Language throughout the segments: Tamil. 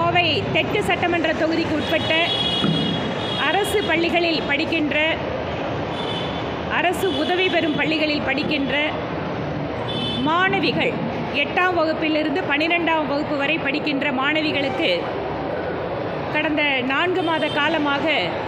கோவை தெற்கு சட்டமன்ற தொகுதிக்கு உட்பட்ட அரசு பள்ளிகளில் படிக்கின்ற, அரசு உதவி பெறும் பள்ளிகளில் படிக்கின்ற மாணவிகள், 8ஆம் வகுப்பிலிருந்து 12ஆம் வகுப்பு வரை படிக்கின்ற மாணவிகளுக்கு கடந்த 4 மாத காலமாக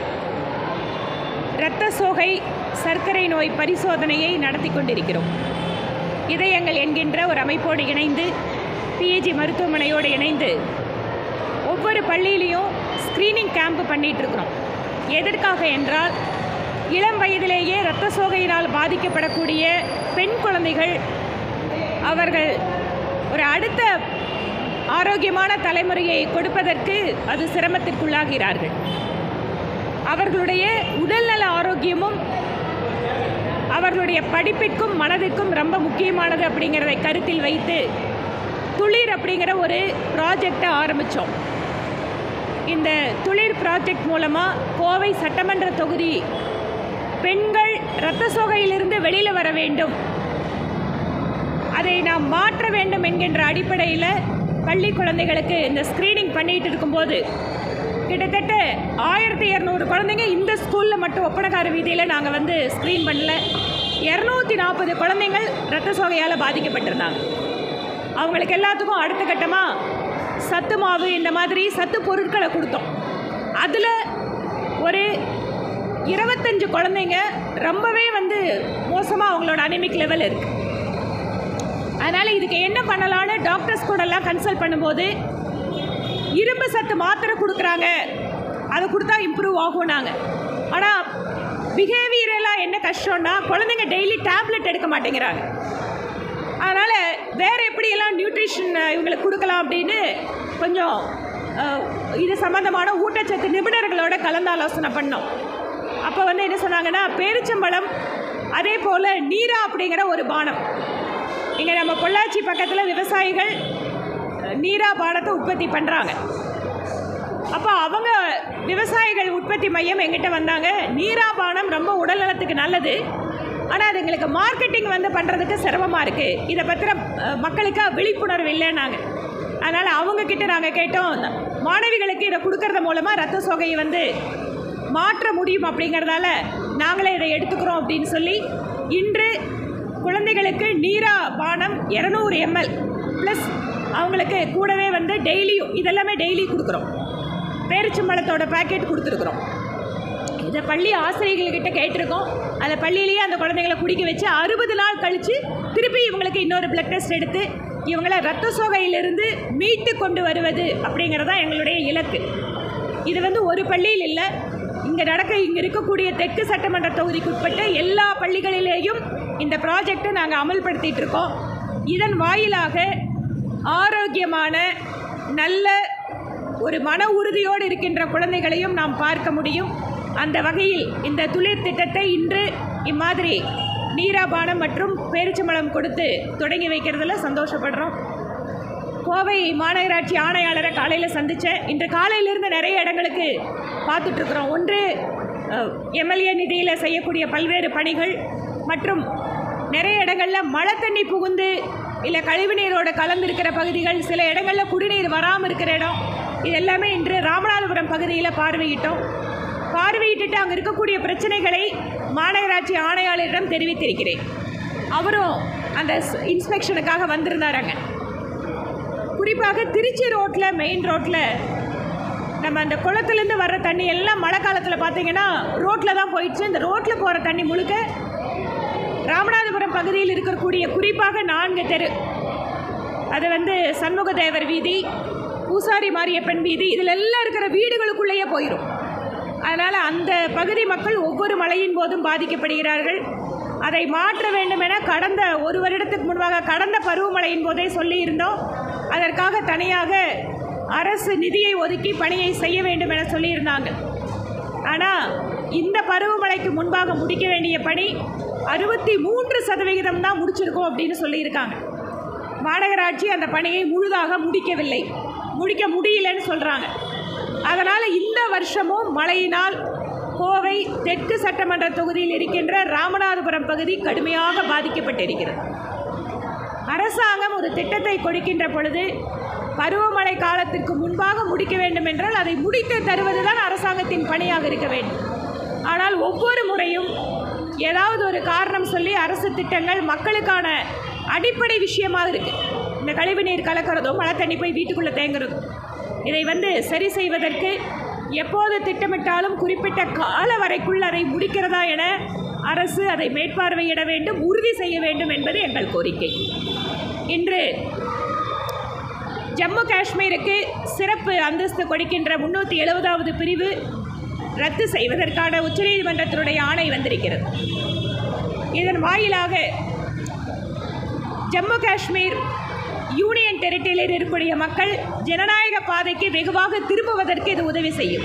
இரத்த சோகை சர்க்கரை நோய் பரிசோதனையை நடத்தி கொண்டிருக்கிறோம். இதயங்கள் என்கின்ற ஒரு அமைப்போடு இணைந்து, பிஏஜி மருத்துவமனையோடு இணைந்து ஒவ்வொரு பள்ளியிலையும் ஸ்க்ரீனிங் கேம்ப் பண்ணிகிட்ருக்குறோம். எதற்காக என்றால், இளம் வயதிலேயே இரத்த சோகையினால் பாதிக்கப்படக்கூடிய பெண் குழந்தைகள் அவர்கள் ஒரு அடுத்த ஆரோக்கியமான தலைமுறையை கொடுப்பதற்கு அது சிரமத்திற்குள்ளாகிறார்கள். அவர்களுடைய உடல்நல ஆரோக்கியமும் அவர்களுடைய படிப்பிற்கும் மனதிற்கும் ரொம்ப முக்கியமானது அப்படிங்கிறதை கருத்தில் வைத்து துளிர் அப்படிங்கிற ஒரு ப்ராஜெக்டை ஆரம்பித்தோம். இந்த துளிர் ப்ராஜெக்ட் மூலமாக கோவை சட்டமன்ற தொகுதி பெண்கள் இரத்த சோகையிலிருந்து வெளியில் வர வேண்டும், அதை நாம் மாற்ற வேண்டும் என்கின்ற அடிப்படையில் பள்ளி குழந்தைகளுக்கு இந்த ஸ்க்ரீனிங் பண்ணிகிட்டு இருக்கும்போது கிட்டத்தட்ட 1200 குழந்தைங்க இந்த ஸ்கூலில் மட்டும் ஒப்பனக்கார வீதியில் நாங்கள் வந்து ஸ்க்ரீன் பண்ணல. 240 குழந்தைங்கள் இரத்த சோகையால் பாதிக்கப்பட்டிருந்தாங்க. அவங்களுக்கு எல்லாத்துக்கும் அடுத்த கட்டமாக சத்து மாவு, இந்த மாதிரி சத்து பொருட்களை கொடுத்தோம். அதில் ஒரு 25 குழந்தைங்க ரொம்பவே வந்து மோசமாக அவங்களோட அனிமிக் லெவல் இருக்குது. அதனால் இதுக்கு என்ன பண்ணலான்னு டாக்டர்ஸ் கூடலாம் கன்சல்ட் பண்ணும்போது, இரும்பு சத்து மாத்திரை கொடுக்குறாங்க, அதை கொடுத்தா இம்ப்ரூவ் ஆகும் நாங்கள். ஆனால் பிஹேவியரெல்லாம் என்ன கஷ்டம்னா, குழந்தைங்க டெய்லி டேப்லெட் எடுக்க மாட்டேங்கிறாங்க. அதனால் வேறு எப்படியெல்லாம் நியூட்ரிஷன் இவங்களுக்கு கொடுக்கலாம் அப்படின்னு கொஞ்சம் இது சம்மந்தமான ஊட்டச்சத்து நிபுணர்களோட கலந்தாலோசனை பண்ணோம். அப்போ வந்து என்ன சொன்னாங்கன்னா, பேரிச்சம்பழம், அதே போல் நீரா அப்படிங்கிற ஒரு பானம், இங்கே நம்ம பொள்ளாச்சி பக்கத்தில் விவசாயிகள் நீரா பானத்தை உற்பத்தி பண்ணுறாங்க. அப்போ அவங்க விவசாயிகள் உற்பத்தி மையம் எங்கிட்ட வந்தாங்க. நீரா பானம் ரொம்ப உடல் நலத்துக்கு நல்லது, ஆனால் அது எங்களுக்கு மார்க்கெட்டிங் வந்து பண்ணுறதுக்கு சிரமமாக இருக்குது, இதை பற்றின மக்களுக்கு விழிப்புணர்வு இல்லைன்னாங்க. அதனால் அவங்கக்கிட்ட நாங்கள் கேட்டோம், மாணவிகளுக்கு இதை கொடுக்கறது மூலமாக இரத்த சோகையை வந்து மாற்ற முடியும் அப்படிங்கிறதால நாங்களே இதை எடுத்துக்கிறோம் அப்படின்னு சொல்லி, இன்று குழந்தைகளுக்கு நீரா பானம் 200 ml ப்ளஸ் அவங்களுக்கு கூடவே வந்து டெய்லியும் இதெல்லாமே டெய்லி கொடுக்குறோம். பேரிச்சம்பழத்தோட பேக்கெட் கொடுத்துருக்குறோம். இதை பள்ளி ஆசிரியர்கள்கிட்ட கேட்டிருக்கோம். அந்த பள்ளியிலேயே அந்த குழந்தைங்களை குடிக்க வச்சு 60 நாள் கழித்து திருப்பி இவங்களுக்கு இன்னொரு பிளட் டெஸ்ட் எடுத்து இவங்களை இரத்த சோகையிலிருந்து மீட்டு கொண்டு வருவது அப்படிங்கிறதான் எங்களுடைய இலக்கு. இது வந்து ஒரு பள்ளியில் இல்லை, இங்கே இருக்கக்கூடிய தெற்கு சட்டமன்ற தொகுதிக்கு உட்பட்ட எல்லா பள்ளிகளிலேயும் இந்த ப்ராஜெக்டை நாங்கள் அமல்படுத்திகிட்டு இருக்கோம். இதன் வாயிலாக ஆரோக்கியமான நல்ல ஒரு மன உறுதியோடு இருக்கின்ற குழந்தைகளையும் நாம் பார்க்க முடியும். அந்த வகையில் இந்த துளிர் திட்டத்தை இன்று இம்மாதிரி நீராபானம் மற்றும் பேரிச்சம்பழம் கொடுத்து தொடங்கி வைக்கிறதுல சந்தோஷப்படுறோம். கோவை மாநகராட்சி ஆணையாளரை காலையில் சந்தித்தேன். இன்று காலையிலிருந்து நிறைய இடங்களுக்கு பார்த்துட்ருக்குறோம். ஒன்று எம்எல்ஏ நிதியில் செய்யக்கூடிய பல்வேறு பணிகள் மற்றும் நிறைய இடங்களில் மழை தண்ணி புகுந்து இல்லை கழிவுநீரோடு கலந்துருக்கிற பகுதிகள், சில இடங்களில் குடிநீர் வராமல் இருக்கிற இடம், இது எல்லாமே இன்று ராமநாதபுரம் பகுதியில் பார்வையிட்டுட்டு அங்கே இருக்கக்கூடிய பிரச்சனைகளை மாநகராட்சி ஆணையாளரிடம் தெரிவித்திருக்கிறேன். அவரும் அந்த இன்ஸ்பெக்ஷனுக்காக வந்திருந்தாராங்க. குறிப்பாக திருச்சி ரோட்டில், மெயின் ரோட்டில் நம்ம அந்த குளத்துலேருந்து வர்ற தண்ணி எல்லாம் மழை காலத்தில் பார்த்திங்கன்னா ரோட்டில் தான் போயிடுச்சு. இந்த ரோட்டில் போகிற தண்ணி முழுக்க ராமநாதபுரம் பகுதியில் இருக்கக்கூடிய குறிப்பாக 4 தெரு, அது வந்து சண்முகதேவர் வீதி, பூசாரி மாரியப்பன் வீதி, இதில் எல்லாம் இருக்கிற வீடுகளுக்குள்ளேயே போயிடும். அதனால் அந்த பகுதி மக்கள் ஒவ்வொரு மழையின் போதும் பாதிக்கப்படுகிறார்கள். அதை மாற்ற வேண்டும் என கடந்த 1 வருடத்துக்கு முன்பாக கடந்த பருவமழையின் போதே சொல்லியிருந்தோம். அதற்காக தனியாக அரசு நிதியை ஒதுக்கி பணியை செய்ய வேண்டும் என சொல்லியிருந்தாங்க. ஆனால் இந்த பருவமழைக்கு முன்பாக முடிக்க வேண்டிய பணி 63% தான் முடிச்சிருக்கோம் அப்படின்னு சொல்லியிருக்காங்க. மாநகராட்சி அந்த பணியை முழுதாக முடிக்க முடியலன்னு சொல்கிறாங்க. அதனால் இந்த வருஷமும் மழையினால் கோவை தெற்கு சட்டமன்ற தொகுதியில் இருக்கின்ற ராமநாதபுரம் பகுதி கடுமையாக பாதிக்கப்பட்டிருக்கிறது. அரசாங்கம் ஒரு திட்டத்தை கொடுக்கின்ற பொழுது பருவமழை காலத்திற்கு முன்பாக முடிக்க வேண்டும் என்றால் அதை முடித்து தருவதுதான் அரசாங்கத்தின் பணியாக இருக்க வேண்டும். ஆனால் ஒவ்வொரு முறையும் ஏதாவது ஒரு காரணம் சொல்லி அரசு திட்டங்கள் மக்களுக்கான அடிப்படை விஷயமாக இருக்குது. இந்த கழிவு நீர் கலக்கிறதும் மழை தண்ணி போய் வீட்டுக்குள்ளே தேங்குறதும் இதை சரி செய்வதற்கு எப்போது திட்டமிட்டாலும் குறிப்பிட்ட கால வரைக்குள் அதை முடிக்கிறதா என அரசு அதை மேற்பார்வையிட வேண்டும், உறுதி செய்ய வேண்டும் என்பது எங்கள் கோரிக்கை. இன்று ஜம்மு காஷ்மீருக்கு சிறப்பு அந்தஸ்து கொடுக்கின்ற 370வது பிரிவு ரத்து செய்வதற்கான உச்சநீதிமன்றத்தினுடைய ஆணை வந்திருக்கிறது. இதன் வாயிலாக ஜம்மு காஷ்மீர் யூனியன் டெரிட்டரியில் இருக்கக்கூடிய மக்கள் ஜனநாயக பாதைக்கு வெகுவாக திரும்புவதற்கு இது உதவி செய்யும்.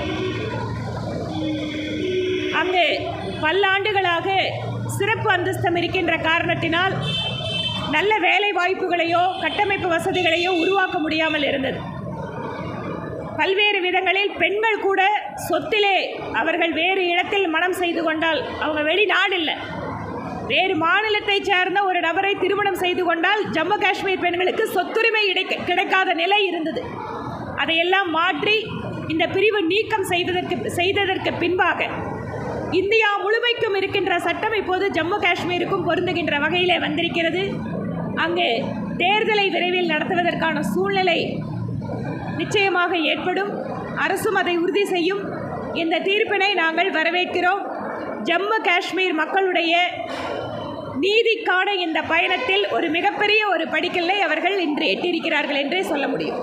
அங்கு பல்லாண்டுகளாக சிறப்பு அந்தஸ்தம் இருக்கின்ற காரணத்தினால் நல்ல வேலை வாய்ப்புகளையோ கட்டமைப்பு வசதிகளையோ உருவாக்க முடியாமல் இருந்தது. பல்வேறு விதங்களில் பெண்கள் கூட சொத்திலே அவர்கள் வேறு இடத்தில் மனம் செய்து கொண்டால், அவங்க வெளிநாடு இல்லை, வேறு மாநிலத்தை சேர்ந்த ஒரு நபரை திருமணம் செய்து கொண்டால் ஜம்மு காஷ்மீர் பெண்களுக்கு சொத்துரிமை கிடைக்காத நிலை இருந்தது. அதையெல்லாம் மாற்றி இந்த பிரிவு நீக்கம் செய்ததற்கு பின்பாக இந்தியா முழுமைக்கும் இருக்கின்ற சட்டம் இப்போது ஜம்மு காஷ்மீருக்கும் பொருந்துகின்ற வகையிலே வந்திருக்கிறது. அங்கு தேர்தலை விரைவில் நடத்துவதற்கான சூழ்நிலை நிச்சயமாக ஏற்படும். அரசும் அதை உறுதி செய்யும். இந்த தீர்ப்பினை நாங்கள் வரவேற்கிறோம். ஜம்மு காஷ்மீர் மக்களுடைய நீதிக்கான இந்த பயணத்தில் ஒரு மிகப்பெரிய ஒரு படிக்கல்லை அவர்கள் இன்று எட்டியிருக்கிறார்கள் என்றே சொல்ல முடியும்.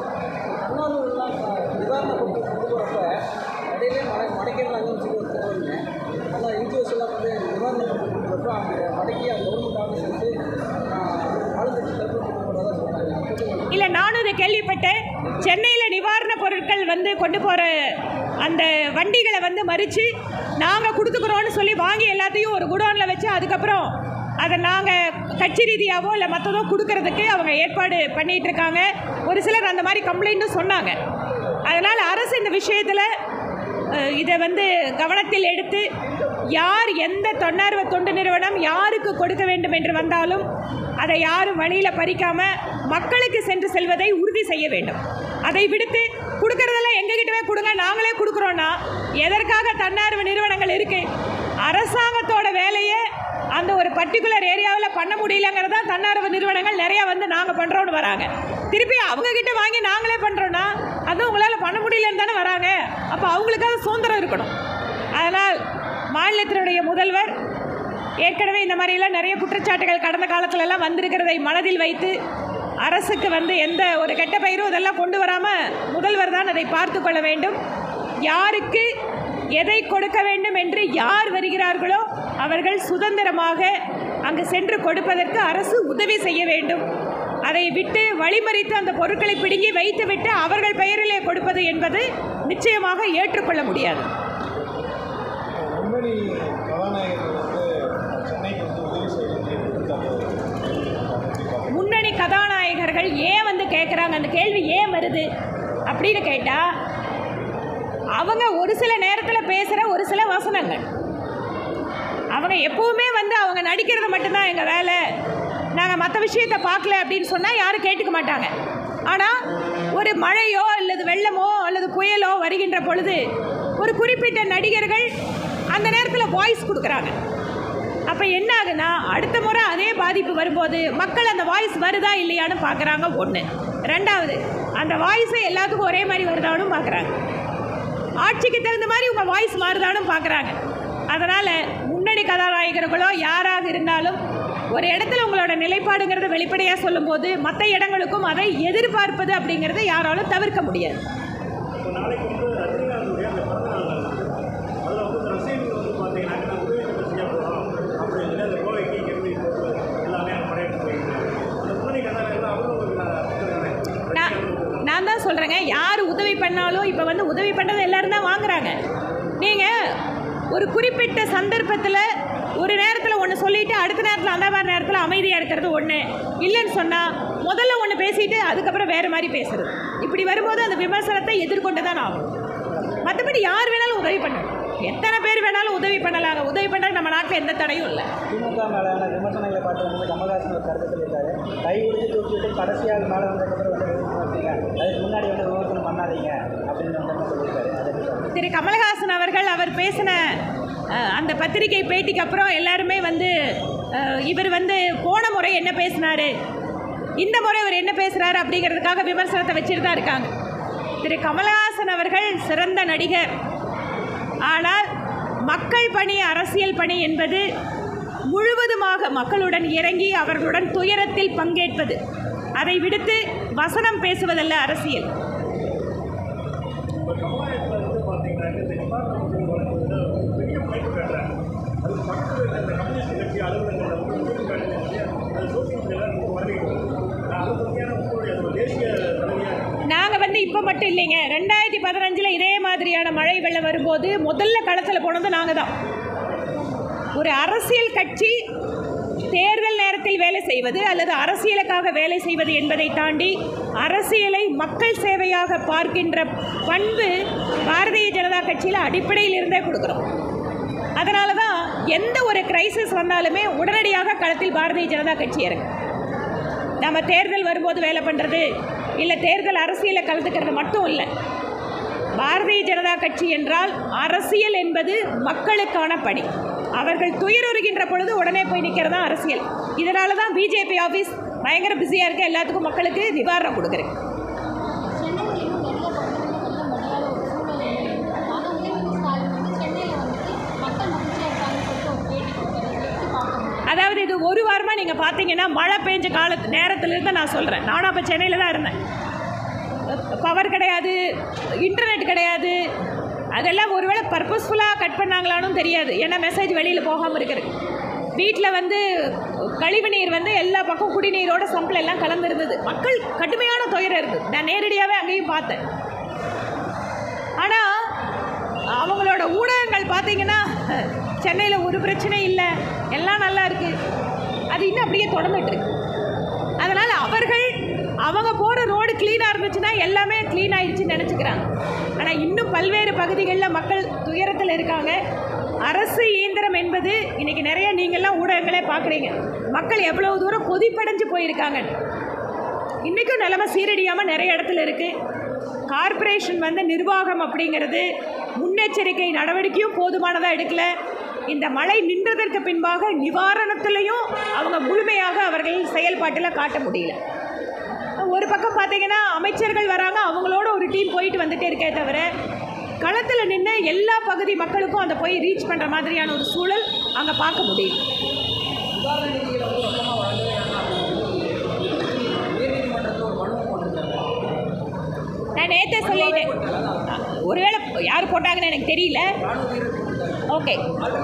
இல்லை, நானும் இதை கேள்விப்பட்டேன். சென்னையில் நிவாரணப் பொருட்கள் கொண்டு போகிற அந்த வண்டிகளை மறித்து நாங்கள் கொடுத்துக்குறோன்னு சொல்லி வாங்கி எல்லாத்தையும் ஒரு குடோனில் வச்சு அதுக்கப்புறம் அதை நாங்கள் கட்சி ரீதியாவோ இல்லை மற்றதோ கொடுக்கறதுக்கு அவங்க ஏற்பாடு பண்ணிகிட்ருக்காங்க. ஒரு சிலர் அந்த மாதிரி கம்ப்ளைண்ட்டும் சொன்னாங்க. அதனால் அரசு இந்த விஷயத்தில் இதை கவனத்தில் எடுத்து யார் எந்த தன்னார்வ தொண்டு நிறுவனம் யாருக்கு கொடுக்க வேண்டும் என்று வந்தாலும் அதை யாரும் வழியில் பறிக்காமல் மக்களுக்கு சென்று செல்வதை உறுதி செய்ய வேண்டும். அதை விடுத்து கொடுக்கறதெல்லாம் எங்ககிட்டவே கொடுங்க, நாங்களே கொடுக்குறோன்னா எதற்காக தன்னார்வ நிறுவனங்கள் இருக்குது? அரசாங்கத்தோட வேலையை அந்த ஒரு பர்டிகுலர் ஏரியாவில் பண்ண முடியலங்கிறது தான் தன்னார்வ நிறுவனங்கள் நிறையா நாங்கள் பண்ணுறோன்னு வராங்க. திருப்பி அவங்கக்கிட்ட வாங்கி நாங்களே பண்ணுறோன்னா அதுவும் உங்களால் பண்ண முடியலன்னு தானே வராங்க. அப்போ அவங்களுக்காக சுதந்திரம் இருக்கணும். அதனால் மாநிலத்தினுடைய முதல்வர் ஏற்கனவே இந்த மாதிரிலாம் நிறைய குற்றச்சாட்டுகள் கடந்த காலத்திலலாம் வந்திருக்கிறதை மனதில் வைத்து அரசுக்கு எந்த ஒரு கெட்ட பெயரும் இதெல்லாம் கொண்டு வராமல் முதல்வர் தான் அதை பார்த்து கொள்ள வேண்டும். யாருக்கு எதை கொடுக்க வேண்டும் என்று யார் வருகிறார்களோ அவர்கள் சுதந்திரமாக அங்கு சென்று கொடுப்பதற்கு அரசு உதவி செய்ய வேண்டும். அதை விட்டு வழிமறித்து அந்த பொருட்களை பிடுங்கி வைத்துவிட்டு அவர்கள் பெயரிலே கொடுப்பது என்பது நிச்சயமாக ஏற்றுக்கொள்ள முடியாது. முன்னணி கதாநாயகர்கள் ஏன் கேட்குறாங்க, அந்த கேள்வி ஏன் வருது அப்படின்னு கேட்டால், அவங்க ஒரு சில நேரத்தில் பேசுகிற ஒரு சில வசனங்கள், அவங்க எப்போவுமே அவங்க நடிக்கிறது மட்டும்தான் எங்கள் வேலை, நாங்கள் மற்ற விஷயத்தை பார்க்கல அப்படின்னு சொன்னால் யாரும் கேட்டுக்க மாட்டாங்க. ஆனால் ஒரு மழையோ அல்லது வெள்ளமோ அல்லது புயலோ வருகின்ற பொழுது ஒரு குறிப்பிட்ட நடிகர்கள் அந்த நேரத்தில் வாய்ஸ் கொடுக்குறாங்க. அப்போ என்ன ஆகுனா, அடுத்த முறை அதே பாதிப்பு வரும்போது மக்கள் அந்த வாய்ஸ் வருதா இல்லையான்னு பார்க்குறாங்க. ஒன்று. ரெண்டாவது, அந்த வாய்ஸை எல்லாத்துக்கும் ஒரே மாதிரி வருதான்னு பார்க்குறாங்க. ஆட்சிக்கு தகுந்த மாதிரி உங்கள் வாய்ஸ் மாறுதான்னு பார்க்குறாங்க. அதனால் முன்னணி கதாநாயகர்களோ யாராக இருந்தாலும் ஒரு இடத்துல உங்களோட நிலைப்பாடுங்கிறத வெளிப்படையாக சொல்லும்போது மற்ற இடங்களுக்கும் அதை எதிர்பார்ப்பது அப்படிங்கிறத யாராலும் தவிர்க்க முடியாது. நான் தான் சொல்கிறேங்க, யார் உதவி பண்ணாலும் இப்போ உதவி பண்ணுறது எல்லோரும் தான் வாங்குறாங்க. நீங்கள் ஒரு குறிப்பிட்ட சந்தர்ப்பத்தில் ஒரு நேரத்தில் ஒன்று சொல்லிவிட்டு அடுத்த நேரத்தில் அந்த மாதிரி நேரத்தில் அமைதியாக இருக்கிறது ஒன்று, இல்லைன்னு சொன்னால் முதல்ல ஒன்று பேசிவிட்டு அதுக்கப்புறம் வேறு மாதிரி பேசுகிறது. இப்படி வரும்போது அந்த விமர்சனத்தை எதிர்கொண்டு தான் ஆகும். மற்றபடி யார் வேணாலும் உதவி பண்ணலாம், எத்தனை பேர் வேணாலும் உதவி பண்ணலாங்க. உதவி பண்ணுறது நம்ம நாட்டில் எந்த தடையும் இல்லை. திமுக மேலான விமர்சனங்களை பார்த்து கமல்ஹாசன் ஒரு கருத்து சொல்லியிருக்காரு, கை உறுதி தூக்கிவிட்டு கடைசியாக மேலே வந்ததுக்கப்புறம் அதுக்கு முன்னாடி வந்து விமர்சனம் பண்ணாதீங்க அப்படின்னு சொல்லியிருக்காரு. திரு கமலஹாசன் அவர்கள் அவர் பேசின அந்த பத்திரிகை பேட்டிக்கு அப்புறம் எல்லாருமே வந்து இவர் வந்து போன முறை என்ன பேசினார், இந்த முறை அவர் என்ன பேசுகிறாரு அப்படிங்கிறதுக்காக விமர்சனத்தை வச்சுட்டு தான் இருக்காங்க. திரு கமலஹாசன் அவர்கள் சிறந்த நடிகர். ஆனால் மக்கள் பணி, அரசியல் பணி என்பது முழுவதுமாக மக்களுடன் இறங்கி அவர்களுடன் துயரத்தில் பங்கேற்பது. அதை விடுத்து வசனம் பேசுவதல்ல அரசியல். நாங்கள் வந்து இப்போ மட்டும் இல்லைங்க, 2015 இதே மாதிரியான மழை வெள்ளம் வரும்போது முதல்ல களத்தில் போனது நாங்கள் தான். ஒரு அரசியல் கட்சி தேர்தல் நேரத்தில் வேலை செய்வது அல்லது அரசியலுக்காக வேலை செய்வது என்பதை தாண்டி அரசியலை மக்கள் சேவையாக பார்க்கின்ற பண்பு பாரதிய ஜனதா கட்சியில் அடிப்படையில் இருந்தே கொடுக்குறோம். அதனால தான் எந்த ஒரு கிரைசிஸ் வந்தாலுமே உடனடியாக களத்தில் பாரதிய ஜனதா கட்சி இறங்கும். நம்ம தேர்தல் வரும்போது வேலை பண்ணுறது இல்லை தேர்தல் அரசியலை கலந்துக்கிறது மட்டும் இல்லை. பாரதிய ஜனதா கட்சி என்றால் அரசியல் என்பது மக்களுக்கான பணி. அவர்கள் துயருறுகின்ற பொழுது உடனே போய் நிற்கிறது தான் அரசியல். இதனால தான் பிஜேபி ஆஃபீஸ் பயங்கர பிஸியாக இருக்க, எல்லாத்துக்கும் மக்களுக்கு நிவாரணம் கொடுக்குறேன். அதாவது இது ஒரு வாரமாக நீங்கள் பார்த்தீங்கன்னா மழை பெஞ்ச நேரத்துலேருந்து நான் சொல்கிறேன். நானும் அப்போ சென்னையில் தான் இருந்தேன். பவர் கிடையாது, இன்டர்நெட் கிடையாது. அதெல்லாம் ஒருவேளை பர்பஸ்ஃபுல்லாக கட் பண்ணாங்களானும் தெரியாது. ஏன்னா மெசேஜ் வெளியில் போகாமல் இருக்கிறது. வீட்டில் வந்து கழிவு நீர் வந்து எல்லா பக்கம் குடிநீரோட சம்பில் எல்லாம் கலந்துருந்தது. மக்கள் கடுமையான துயரம் இருக்குது. நான் நேரடியாகவே அங்கேயும் பார்த்தேன். ஆனால் அவங்களோட ஊடகங்கள் பார்த்தீங்கன்னா சென்னையில் ஒரு பிரச்சனை இல்லை, எல்லாம் நல்லா இருக்குது, அது இன்னும் அப்படியே தொடர்ந்துட்டுருக்கு. அதனால் அவங்க போகிற ரோடு க்ளீனாக இருந்துச்சுன்னா எல்லாமே க்ளீன் ஆகிடுச்சின்னு நினச்சிக்கிறாங்க. ஆனால் இன்னும் பல்வேறு பகுதிகளில் மக்கள் துயரத்தில் இருக்காங்க. அரசு இயந்திரம் என்பது இன்றைக்கி நிறைய நீங்கள்லாம் ஊடகங்களே பார்க்குறீங்க. மக்கள் எவ்வளோ தூரம் கொதிப்படைஞ்சு போயிருக்காங்க. இன்றைக்கும் நிலைமை சீரடியாமல் நிறைய இடத்துல இருக்குது. கார்ப்பரேஷன் வந்து நிர்வாகம் அப்படிங்கிறது முன்னெச்சரிக்கை நடவடிக்கையும் போதுமானதாக எடுக்கலை. இந்த மழை நின்றதற்கு பின்பாக நிவாரணத்திலையும் அவங்க முழுமையாக அவர்கள் செயல்பாட்டில் காட்ட முடியல. ஒரு பக்கம் பார்த்தீங்கன்னா அமைச்சர்கள் வராங்க, அவங்களோட ஒரு டீம் போயிட்டு வந்துட்டே இருக்கே தவிர களத்தில் நின்று எல்லா பகுதி மக்களுக்கும் அந்த போய் ரீச் பண்ணுற மாதிரியான ஒரு சூழல் அங்கே பார்க்க முடியும். நான் நேற்றே சொல்லிட்டேன், ஒருவேளை யார் போட்டாங்கன்னு எனக்கு தெரியல. ஓகே,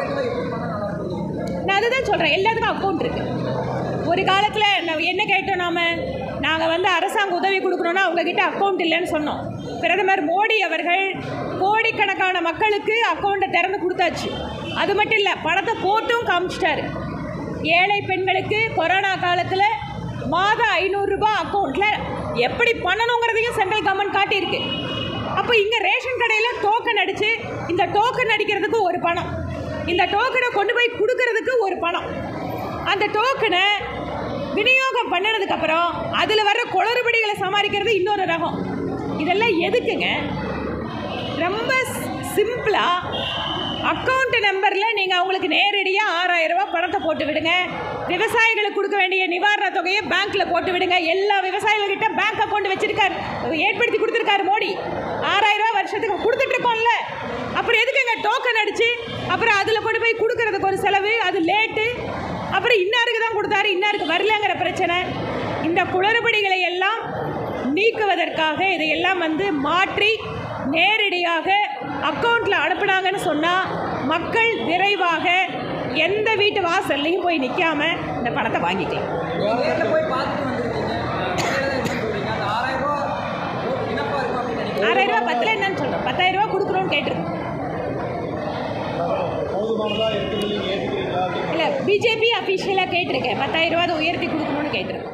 நான் அதுதான் சொல்கிறேன், எல்லாத்துக்கும் அக்கௌண்ட் இருக்குது. ஒரு காலத்தில் என்ன கேட்டோம், நாங்கள் வந்து அரசாங்க உதவி கொடுக்கணுன்னா அவங்கக்கிட்ட அக்கௌண்ட் இல்லைன்னு சொன்னோம். பிரதமர் மோடி அவர்கள் கோடிக்கணக்கான மக்களுக்கு அக்கௌண்ட்டை திறந்து கொடுத்தாச்சு. அது மட்டும் இல்லை, பணத்தை போட்டும் காமிச்சிட்டாரு. ஏழை பெண்களுக்கு கொரோனா காலத்தில் மாதம் 500 ரூபாய் அக்கௌண்ட்டில் எப்படி பண்ணணுங்கிறதையும் சென்ட்ரல் கவர்மெண்ட் காட்டியிருக்கு. அப்போ இங்கே ரேஷன் கடையில் டோக்கன் அடித்து, இந்த டோக்கன் அடிக்கிறதுக்கு ஒரு பணம், இந்த டோக்கனை கொண்டு போய் கொடுக்கறதுக்கு ஒரு பணம், அந்த டோக்கனை விநியோகம் பண்ணினதுக்கப்புறம் அதில் வர்ற குளறுபடிகளை சமாளிக்கிறது இன்னொரு ரகம். இதெல்லாம் எதுக்குங்க? ரொம்ப சிம்பிளாக அக்கௌண்ட் நம்பரில் நீங்கள் அவங்களுக்கு நேரடியாக 6000 ரூபா பணத்தை போட்டு விடுங்க. விவசாயிகளுக்கு கொடுக்க வேண்டிய நிவாரண தொகையை பேங்க்கில் போட்டு விடுங்க. எல்லா விவசாயிகள்கிட்ட பேங்க் அக்கௌண்ட் வச்சுருக்காரு, ஏற்படுத்தி கொடுத்துருக்காரு மோடி. 6000 ரூபா வருஷத்துக்கு கொடுத்துட்ருக்கோம்ல. அப்புறம் எதுக்குங்க டோக்கன் அடித்து அப்புறம் அதில் கொண்டு போய் கொடுக்கறதுக்கு ஒரு செலவு, அது லேட்டு, அப்புறம் இன்னாருக்கு தான் கொடுத்தாரு இன்னாருக்கு வரலங்கிற பிரச்சனை. இந்த குளறுபடிகளை எல்லாம் நீக்குவதற்காக இதையெல்லாம் வந்து மாற்றி நேரடியாக அக்கௌண்ட்டில் அனுப்புனாங்கன்னு சொன்னால் மக்கள் விரைவாக எந்த வீட்டு வாசல்லையும் போய் நிற்காம இந்த பணத்தை வாங்கிக்கலாம். 6000 ரூபா பத்தில் என்னன்னு சொல்கிறோம், 10000 ரூபா கொடுக்குறோன்னு கேட்டிருக்கோம். இல்லை, பிஜேபி அஃபீஷியலாக கேட்டிருக்கேன், 10000 ரூபா அதை உயர்த்தி கொடுக்கணும்னு கேட்டிருக்கேன்.